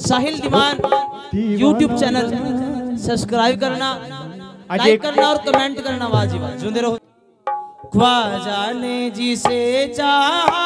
साहिल Diwan YouTube channel subscribe करना, like करना और कमेंट करना वाजिब है। जुंदे रहो। ख्वाजा ने जिसे चाहा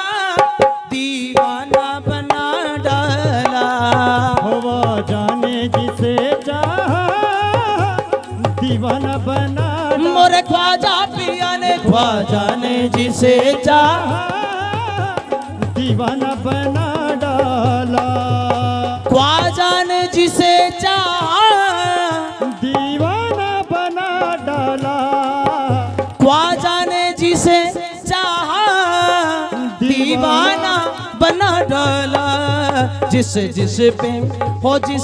दीवाना बना डाला, ख्वाजा ने जिसे चाहा दीवाना बना डाला। मोरे ख्वाजा पिया ने ख्वाजा ने जिसे चाहा दीवाना बना डाला। ख्वाजा ने जिसे चाहा दीवाना बना डाला। ख्वाजा ने जिसे चाहा दीवाना बना डाला। जिस जिस पे हो जिस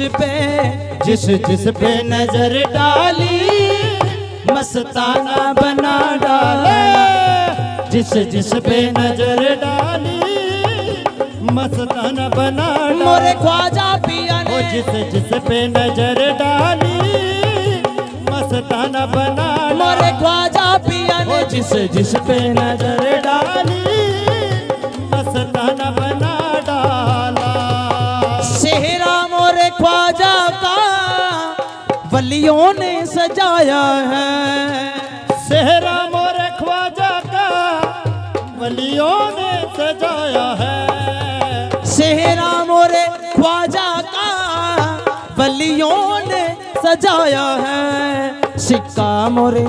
जिस पे नजर डाली मस्ताना बना डाला। जिस पे नजर डाली मस्ताना बना डाला। मोरे ख्वाजा पिया ने जिस पे नजर डाली मस्ताना बना डाला। मोरे ख्वाजा पिया ने जिस पे नजर डाली मस्ताना बना डाला। सेहरा मोरे ख्वाजा का वलियों ने सजाया है। सेहरा मोरे ख्वाजा का वलियों ने सजाया है। सेहरा मोरे ख्वाजा का वलियों ने सजाया है। सिक्का मोरे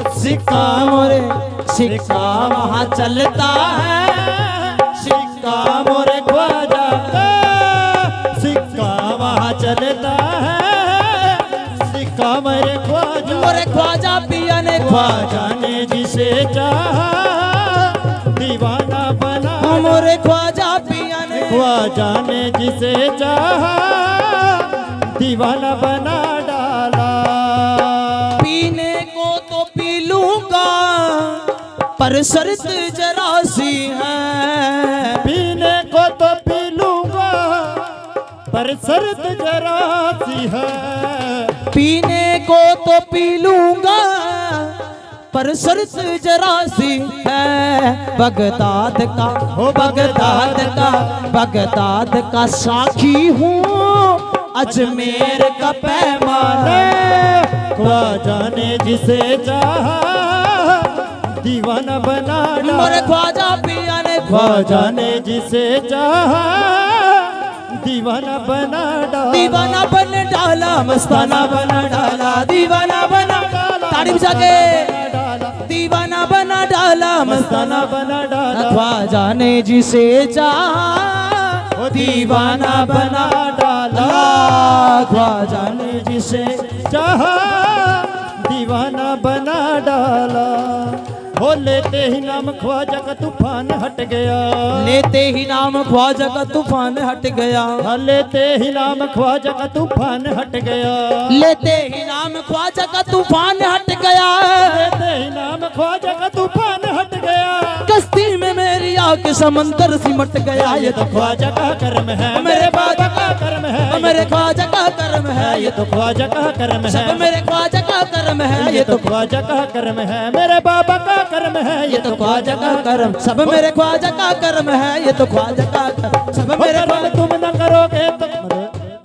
सिक्का वहाँ चलता है। सिक्का मोरे ख्वाजा का सिक्का वहाँ चलता है। सिक्का मेरे ख्वाजा पिया ने ख्वाजा ने जिसे चाहा दीवाना बना। मोरे ख्वाजा पिया ने ख्वाजा ने जिसे चाहा दीवाना बना डाला। पीने को तो पी लूंगा पर शर्त जरा सी है। पीने को तो पी लूंगा पर शर्त जरा सी है। पीने को तो पी लूंगा पर शर्त जरा सी है। बगदाद का साखी हूँ अजमेर का पैमाना। ख्वाजा ने जिसे चाहा दीवाना बना डाला। मोरे ख्वाजा पिया ने ख्वाजा ने जिसे चाहा दीवाना बना डाला। दीवाना बन डाला मस्ताना बना डाला। दीवाना बना डाला ताड़ी बजा के दीवाना बना डाला मस्ताना बना डाला। ख्वाजा ने जिसे चाहा दीवाना बना डाला। ख्वाजा ने जिसे चाहा दीवाना बना डाला। हो लेते ही नाम ख्वाजा का तूफान हट गया। लेते ही नाम ख्वाजा का तूफान हट गया। लेते ही नाम ख्वाजा का तूफान हट गया। लेते ही नाम ख्वाजा का तूफान हट गया। लेते ही नाम ख्वाजा का तूफान हट गया। कश्ती में मेरी आग समंदर सिमट गया। ये तो ख्वाजा का कर्म है मेरे बाबा का कर्म है। मेरे ख्वाजा का कर्म है। ये तो ख्वाजा का कर्म है। सब मेरे ख्वाजा का कर्म है। ये तो ख्वाजा का कर्म है मेरे बाबा का कर्म है। ये तो ख्वाजा का कर्म सब मेरे ख्वाजा का कर्म है। ये तो ख्वाजा का कर्म सब मेरे तुम न करोगे तो